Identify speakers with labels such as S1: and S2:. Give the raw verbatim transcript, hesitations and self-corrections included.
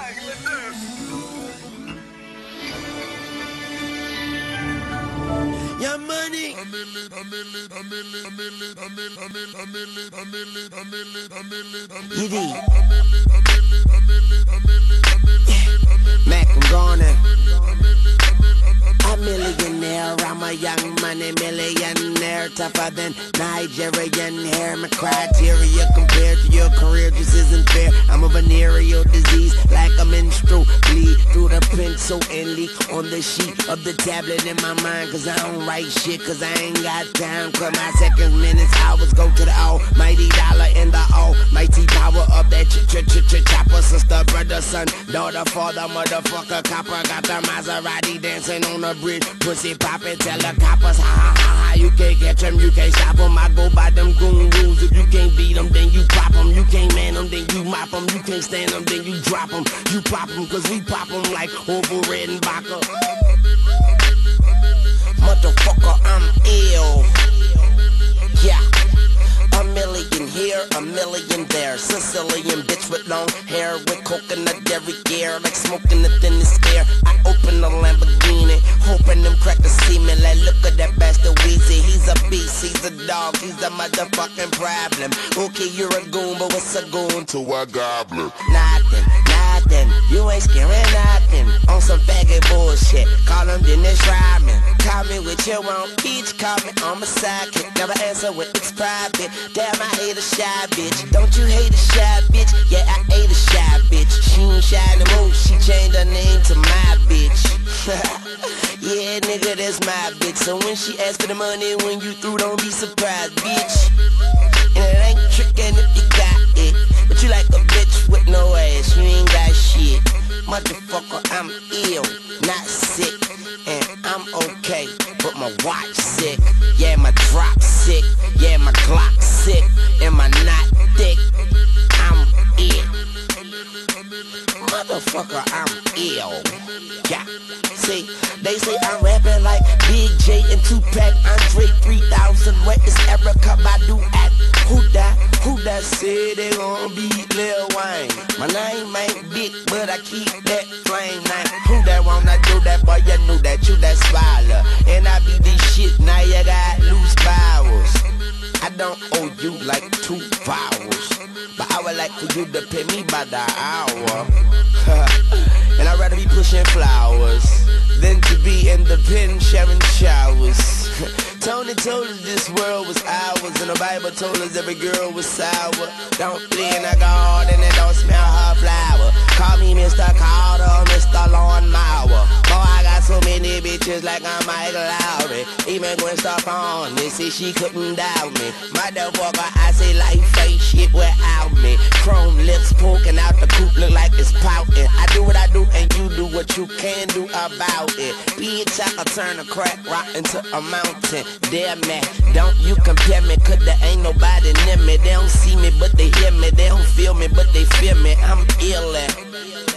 S1: Your money. Mac, I'm gone. A millionaire, I'm a young money millionaire, tougher than Nigerian hair. My criteria compared to your career just isn't fair. I'm a venereal disease, like a menstrual bleed through the pencil and leak on the sheet of the tablet in my mind. Cause I don't write shit, cause I ain't got time. Cause my seconds, minutes, hours go to the almighty dollar and the almighty power of that ch-ch-ch-chopper. Sister, brother, son, daughter, father, motherfucker, copper. Got the Maserati dancing on the bridge, pussy poppin', tell the coppers, ha ha ha ha, you can't catch them, you can't stop them. I go by them goon rules. If you can't beat them, then you pop them. You can't man them, then you mop them. You can't stand them, then you drop them. You pop them, cause we pop them like Orville Redenbacher. Motherfucker, I'm ill. Yeah. A million here, a million there. Sicilian bitch with long hair, with coconut dairy gear, like smoking the thinnest air. I open the Lamborghini, hoping them crackers see me. Like, look at that bastard Weezy. He's a beast, he's a dog, he's a motherfucking problem. Okay, you're a goon, but what's a goon to a goblin? Nothing, nothing, you ain't scaring nothing. On some faggot bullshit, call him Dennis Rodman. Call me with your own peach, call me on my sidekick. Never answer when it's private. Damn, I hate a shy bitch. Don't you hate a shy bitch? Yeah, I hate a shy bitch. She ain't shy no more, she changed her name to my bitch. Yeah, nigga, that's my bitch. So when she asks for the money, when you through, don't be surprised, bitch. And it ain't trickin' if you got it, but you like a bitch with no ass, you ain't got shit. Motherfucker, I'm ill, not sick, and I'm okay, but my watch sick. Yeah, my drop sick, yeah, my Glock sick, and my knot thick. I'm ill. Motherfucker, I'm ill. Yeah. See, they say I'm rapping like Big J and Tupac, Andre three thousand. Where is Erykah Badu at? Who that? Who that said they gon' beat Lil Wayne? My name ain't big, but I keep that flame name. Who that wanna do that? Boy, you knew that, you that swallow. And I be this shit, now you got loose bowels. I don't owe you like two vowels, but I would like for you to pay me by the hour. And I'd rather be pushing flowers than to be in the pen sharing showers. Tony told us this world was ours, and the Bible told us every girl was sour. Don't play in the garden and don't smell her flower. Call me Mister Carter or Mister Lawnmower. Boy, I got so many bitches like I'm Mike Lowry. Even Gwen Stefani, they say she couldn't doubt me. Motherfucker, I say life ain't shit without me. Chrome lips poking out the coop, look like it's pouting. I do what I do and you do what you can do about it. Bitch, I can turn a crack rock into a mountain. Damn man, don't you compare me, cause there ain't nobody near me. They don't see me, but they hear me. They don't feel me, but they feel me. I'm ill at